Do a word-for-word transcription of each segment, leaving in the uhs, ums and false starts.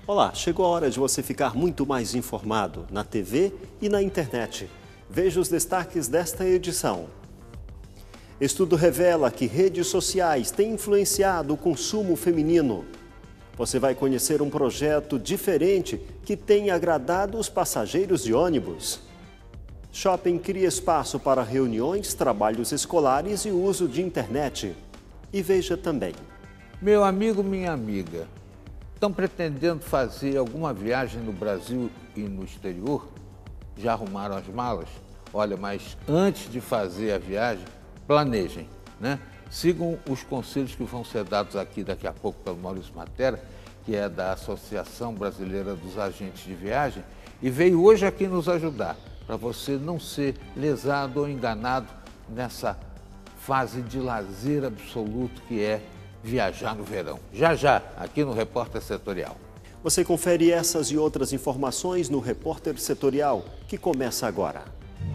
Olá, chegou a hora de você ficar muito mais informado na T V e na internet. Veja os destaques desta edição. Estudo revela que redes sociais têm influenciado o consumo feminino. Você vai conhecer um projeto diferente que tem agradado os passageiros de ônibus. Shopping cria espaço para reuniões, trabalhos escolares e uso de internet. E veja também. Meu amigo, minha amiga, estão pretendendo fazer alguma viagem no Brasil e no exterior? Já arrumaram as malas? Olha, mas antes de fazer a viagem, planejem, né? Sigam os conselhos que vão ser dados aqui daqui a pouco pelo Maurício Matera, que é da Associação Brasileira dos Agentes de Viagem, e veio hoje aqui nos ajudar, para você não ser lesado ou enganado nessa fase de lazer absoluto que é viajar no verão. Já já, aqui no Repórter Setorial. Você confere essas e outras informações no Repórter Setorial, que começa agora.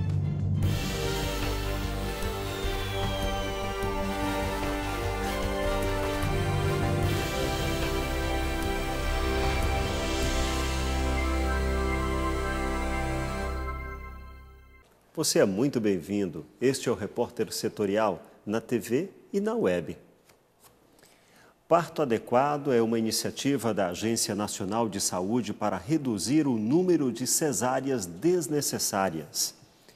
Você é muito bem-vindo. Este é o Repórter Setorial na T V e na web. Parto Adequado é uma iniciativa da Agência Nacional de Saúde para reduzir o número de cesáreas desnecessárias.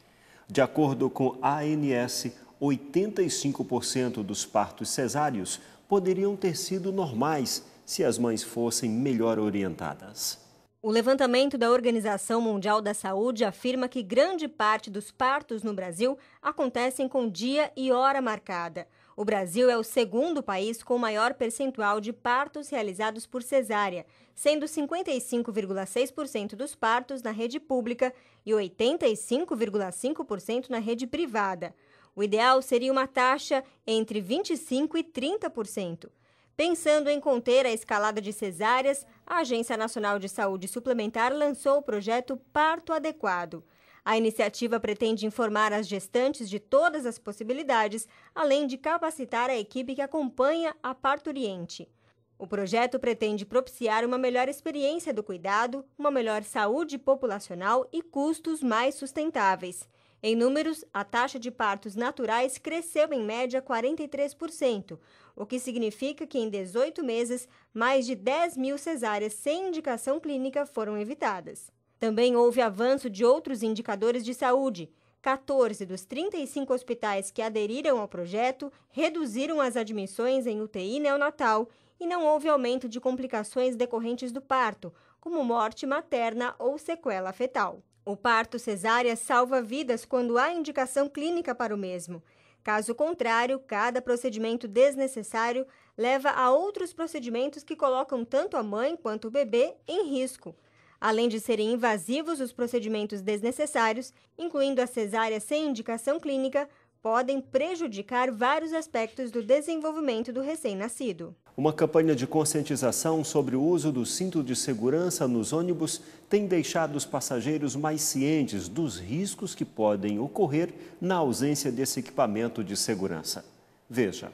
De acordo com a ANS, oitenta e cinco por cento dos partos cesáreos poderiam ter sido normais se as mães fossem melhor orientadas. O levantamento da Organização Mundial da Saúde afirma que grande parte dos partos no Brasil acontecem com dia e hora marcada. O Brasil é o segundo país com maior percentual de partos realizados por cesárea, sendo cinquenta e cinco vírgula seis por cento dos partos na rede pública e oitenta e cinco vírgula cinco por cento na rede privada. O ideal seria uma taxa entre vinte e cinco por cento e trinta por cento. Pensando em conter a escalada de cesáreas, a Agência Nacional de Saúde Suplementar lançou o projeto Parto Adequado. A iniciativa pretende informar as gestantes de todas as possibilidades, além de capacitar a equipe que acompanha a parturiente. O projeto pretende propiciar uma melhor experiência do cuidado, uma melhor saúde populacional e custos mais sustentáveis. Em números, a taxa de partos naturais cresceu em média quarenta e três por cento, o que significa que em dezoito meses, mais de dez mil cesáreas sem indicação clínica foram evitadas. Também houve avanço de outros indicadores de saúde. quatorze dos trinta e cinco hospitais que aderiram ao projeto reduziram as admissões em U T I neonatal e não houve aumento de complicações decorrentes do parto, como morte materna ou sequela fetal. O parto cesárea salva vidas quando há indicação clínica para o mesmo. Caso contrário, cada procedimento desnecessário leva a outros procedimentos que colocam tanto a mãe quanto o bebê em risco. Além de serem invasivos, os procedimentos desnecessários, incluindo a cesárea sem indicação clínica, podem prejudicar vários aspectos do desenvolvimento do recém-nascido. Uma campanha de conscientização sobre o uso do cinto de segurança nos ônibus tem deixado os passageiros mais cientes dos riscos que podem ocorrer na ausência desse equipamento de segurança. Veja.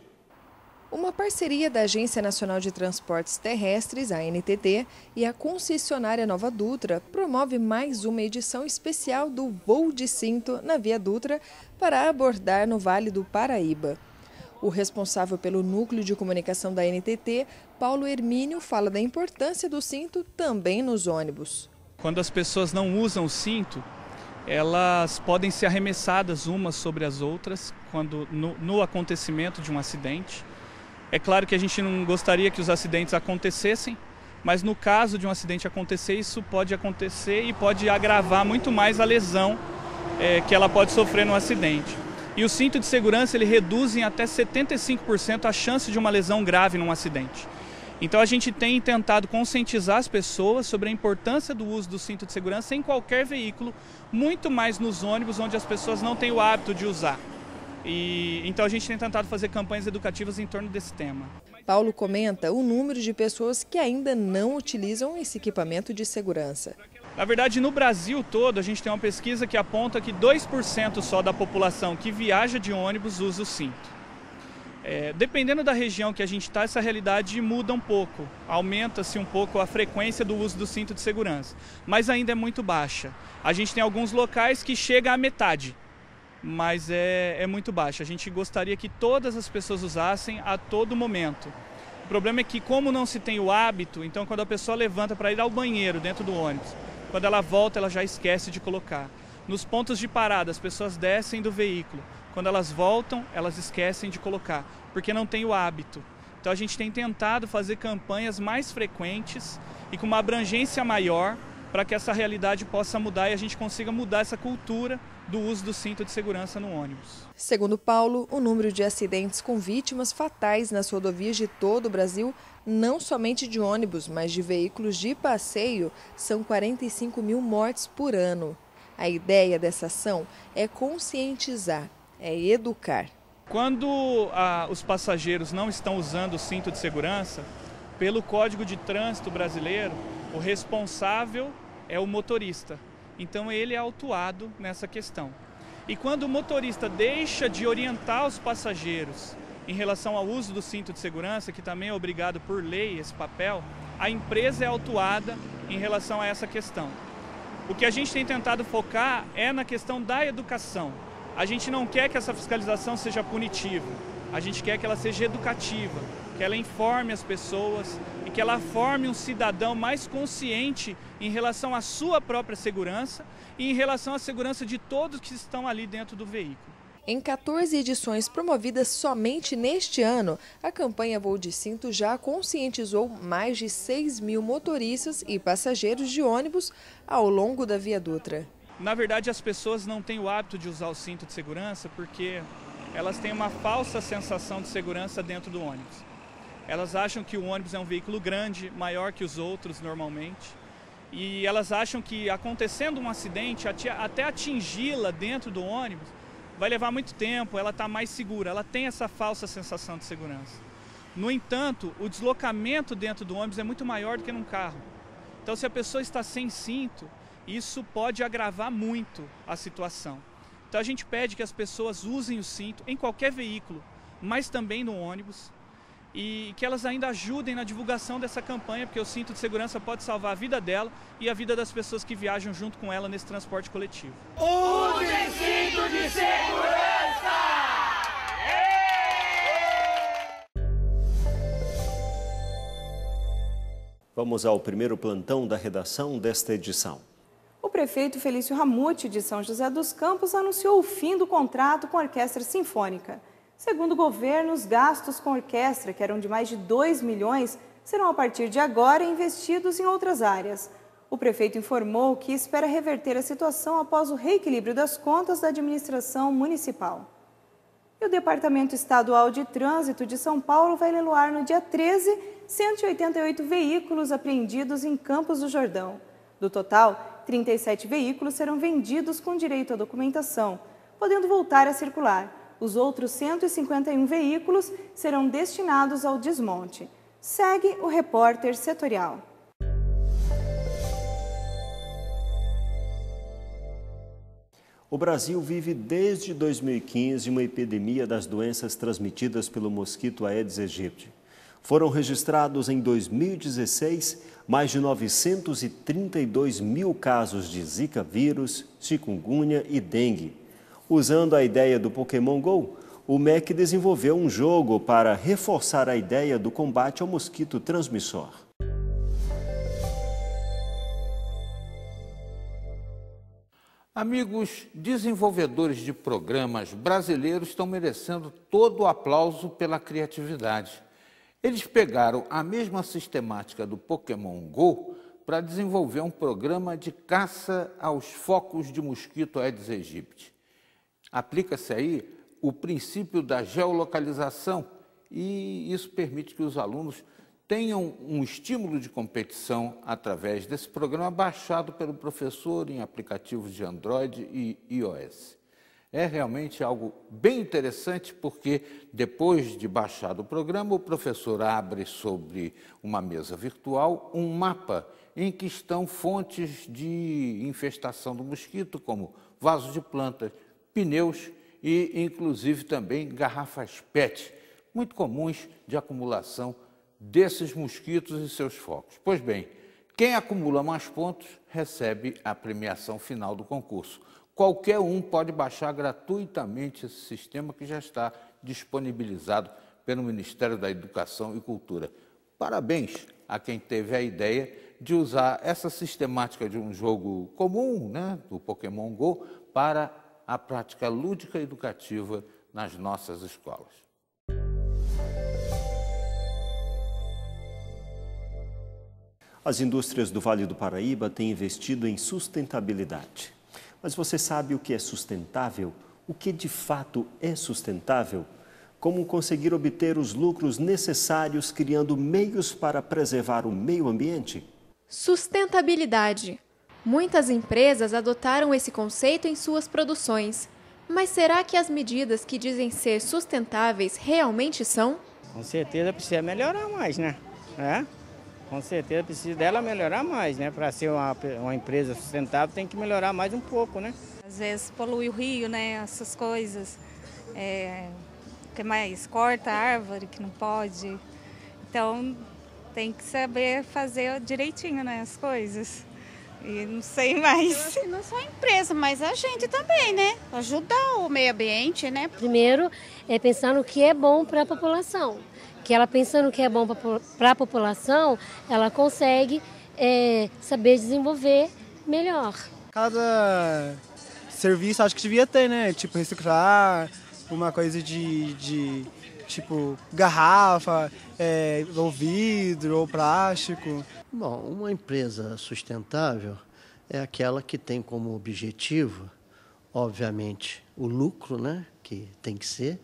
Uma parceria da Agência Nacional de Transportes Terrestres, a A N T T, e a concessionária Nova Dutra promove mais uma edição especial do Voo de Cinto na Via Dutra para abordar no Vale do Paraíba. O responsável pelo núcleo de comunicação da A N T T, Paulo Hermínio, fala da importância do cinto também nos ônibus. Quando as pessoas não usam o cinto, elas podem ser arremessadas umas sobre as outras quando, no, no acontecimento de um acidente. É claro que a gente não gostaria que os acidentes acontecessem, mas no caso de um acidente acontecer, isso pode acontecer e pode agravar muito mais a lesão é, que ela pode sofrer no acidente. E o cinto de segurança ele reduz em até setenta e cinco por cento a chance de uma lesão grave num acidente. Então a gente tem tentado conscientizar as pessoas sobre a importância do uso do cinto de segurança em qualquer veículo, muito mais nos ônibus onde as pessoas não têm o hábito de usar. E, então a gente tem tentado fazer campanhas educativas em torno desse tema. Paulo comenta o número de pessoas que ainda não utilizam esse equipamento de segurança. Na verdade, no Brasil todo, a gente tem uma pesquisa que aponta que dois por cento só da população que viaja de ônibus usa o cinto. É, dependendo da região que a gente está, essa realidade muda um pouco, aumenta-se um pouco a frequência do uso do cinto de segurança, mas ainda é muito baixa. A gente tem alguns locais que chega à metade, mas é, é muito baixa. A gente gostaria que todas as pessoas usassem a todo momento. O problema é que, como não se tem o hábito, então quando a pessoa levanta para ir ao banheiro dentro do ônibus, quando ela volta ela já esquece de colocar. Nos pontos de parada, as pessoas descem do veículo. Quando elas voltam, elas esquecem de colocar, porque não tem o hábito. Então a gente tem tentado fazer campanhas mais frequentes e com uma abrangência maior para que essa realidade possa mudar e a gente consiga mudar essa cultura do uso do cinto de segurança no ônibus. Segundo Paulo, o número de acidentes com vítimas fatais nas rodovias de todo o Brasil, não somente de ônibus, mas de veículos de passeio, são quarenta e cinco mil mortes por ano. A ideia dessa ação é conscientizar, é educar. Quando ah, os passageiros não estão usando o cinto de segurança, pelo Código de Trânsito brasileiro, o responsável é o motorista. Então ele é autuado nessa questão. E quando o motorista deixa de orientar os passageiros em relação ao uso do cinto de segurança, que também é obrigado por lei esse papel, a empresa é autuada em relação a essa questão. O que a gente tem tentado focar é na questão da educação. A gente não quer que essa fiscalização seja punitiva, a gente quer que ela seja educativa, que ela informe as pessoas e que ela forme um cidadão mais consciente em relação à sua própria segurança e em relação à segurança de todos que estão ali dentro do veículo. Em quatorze edições promovidas somente neste ano, a campanha Voo de Cinto já conscientizou mais de seis mil motoristas e passageiros de ônibus ao longo da Via Dutra. Na verdade, as pessoas não têm o hábito de usar o cinto de segurança porque elas têm uma falsa sensação de segurança dentro do ônibus. Elas acham que o ônibus é um veículo grande, maior que os outros normalmente, e elas acham que acontecendo um acidente, até atingi-la dentro do ônibus, vai levar muito tempo, ela está mais segura, ela tem essa falsa sensação de segurança. No entanto, o deslocamento dentro do ônibus é muito maior do que num carro. Então, se a pessoa está sem cinto, isso pode agravar muito a situação. Então a gente pede que as pessoas usem o cinto em qualquer veículo, mas também no ônibus, e que elas ainda ajudem na divulgação dessa campanha, porque o cinto de segurança pode salvar a vida dela e a vida das pessoas que viajam junto com ela nesse transporte coletivo. Use cinto de segurança! Vamos ao primeiro plantão da redação desta edição. O prefeito Felício Ramute, de São José dos Campos, anunciou o fim do contrato com a Orquestra Sinfônica. Segundo o governo, os gastos com a orquestra, que eram de mais de dois milhões, serão a partir de agora investidos em outras áreas. O prefeito informou que espera reverter a situação após o reequilíbrio das contas da administração municipal. E o Departamento Estadual de Trânsito de São Paulo vai leiloar no dia treze cento e oitenta e oito veículos apreendidos em Campos do Jordão. Do total, trinta e sete veículos serão vendidos com direito à documentação, podendo voltar a circular. Os outros cento e cinquenta e um veículos serão destinados ao desmonte. Segue o repórter setorial. O Brasil vive desde dois mil e quinze uma epidemia das doenças transmitidas pelo mosquito Aedes aegypti. Foram registrados em dois mil e dezesseis mais de novecentos e trinta e dois mil casos de Zika vírus, chikungunya e dengue. Usando a ideia do Pokémon Go, o M E C desenvolveu um jogo para reforçar a ideia do combate ao mosquito transmissor. Amigos desenvolvedores de programas brasileiros estão merecendo todo o aplauso pela criatividade. Eles pegaram a mesma sistemática do Pokémon Go para desenvolver um programa de caça aos focos de mosquito Aedes aegypti. Aplica-se aí o princípio da geolocalização e isso permite que os alunos tenham um estímulo de competição através desse programa baixado pelo professor em aplicativos de Android e iOS. É realmente algo bem interessante porque depois de baixado o programa, o professor abre sobre uma mesa virtual um mapa em que estão fontes de infestação do mosquito, como vasos de plantas, pneus e inclusive também garrafas P E T, muito comuns de acumulação desses mosquitos e seus focos. Pois bem, quem acumula mais pontos recebe a premiação final do concurso. Qualquer um pode baixar gratuitamente esse sistema que já está disponibilizado pelo Ministério da Educação e Cultura. Parabéns a quem teve a ideia de usar essa sistemática de um jogo comum, né, do Pokémon Go, para a prática lúdica e educativa nas nossas escolas. As indústrias do Vale do Paraíba têm investido em sustentabilidade. Mas você sabe o que é sustentável? O que de fato é sustentável? Como conseguir obter os lucros necessários criando meios para preservar o meio ambiente? Sustentabilidade. Muitas empresas adotaram esse conceito em suas produções. Mas será que as medidas que dizem ser sustentáveis realmente são? Com certeza precisa melhorar mais, né? É? Com certeza precisa dela melhorar mais, né? Para ser uma, uma empresa sustentável tem que melhorar mais um pouco, né? Às vezes polui o rio, né? Essas coisas. É, que mais? Corta a árvore que não pode. Então tem que saber fazer direitinho, né? As coisas. E não sei mais. Eu acho que não só a empresa, mas a gente também, né? Ajudar o meio ambiente, né? Primeiro é pensar no que é bom para a população. Que ela pensando que é bom para a população, ela consegue é, saber desenvolver melhor. Cada serviço acho que devia ter, né? Tipo, reciclar, uma coisa de, de tipo, garrafa, é, ou vidro, ou plástico. Bom, uma empresa sustentável é aquela que tem como objetivo, obviamente, o lucro, né? Que tem que ser,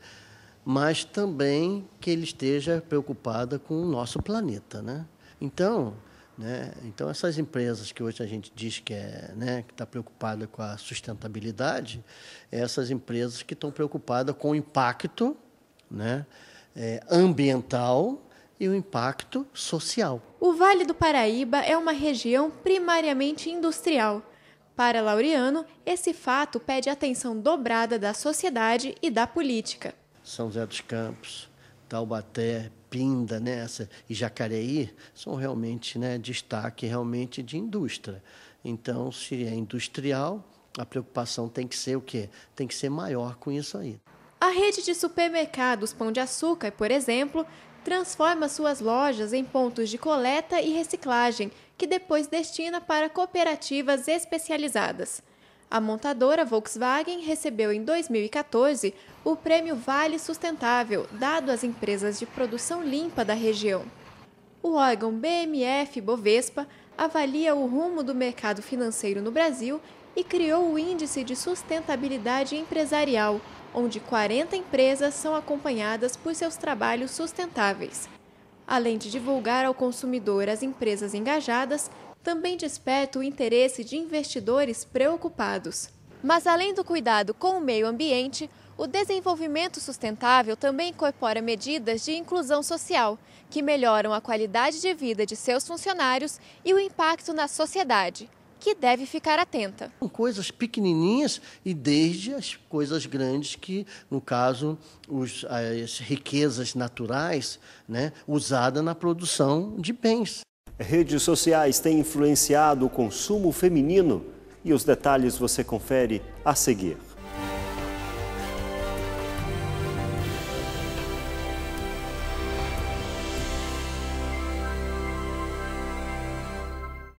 mas também que ele esteja preocupada com o nosso planeta, né? Então, né, então essas empresas que hoje a gente diz que é, né, que está preocupada com a sustentabilidade, é essas empresas que estão preocupadas com o impacto, né, é, ambiental e o impacto social. O Vale do Paraíba é uma região primariamente industrial. Para Laureano, esse fato pede atenção dobrada da sociedade e da política. São José dos Campos, Taubaté, Pinda, né, essa, e Jacareí são realmente, né, destaque realmente de indústria. Então, se é industrial, a preocupação tem que ser o quê? Tem que ser maior com isso aí. A rede de supermercados Pão de Açúcar, por exemplo, transforma suas lojas em pontos de coleta e reciclagem, que depois destina para cooperativas especializadas. A montadora Volkswagen recebeu em dois mil e quatorze o Prêmio Vale Sustentável, dado às empresas de produção limpa da região. O órgão B M F Bovespa avalia o rumo do mercado financeiro no Brasil e criou o Índice de Sustentabilidade Empresarial, onde quarenta empresas são acompanhadas por seus trabalhos sustentáveis. Além de divulgar ao consumidor as empresas engajadas, também desperta o interesse de investidores preocupados. Mas além do cuidado com o meio ambiente, o desenvolvimento sustentável também incorpora medidas de inclusão social, que melhoram a qualidade de vida de seus funcionários e o impacto na sociedade, que deve ficar atenta. São coisas pequenininhas e desde as coisas grandes que, no caso, os, as riquezas naturais, né, usadas na produção de bens. Redes sociais têm influenciado o consumo feminino e os detalhes você confere a seguir.